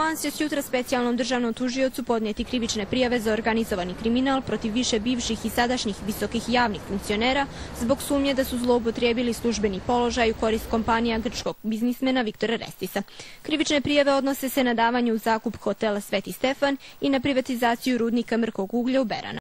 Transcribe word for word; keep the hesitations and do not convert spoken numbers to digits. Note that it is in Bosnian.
Mans će sutra specijalnom državnom tužiocu podnijeti krivične prijave za organizovani kriminal protiv više bivših i sadašnjih visokih javnih funkcionera zbog sumnje da su zloupotrijebili službeni položaj u korist kompanija grčkog biznismena Viktora Restisa. Krivične prijave odnose se na davanje u zakup hotela Sveti Stefan i na privatizaciju rudnika mrkog uglja u Beranu.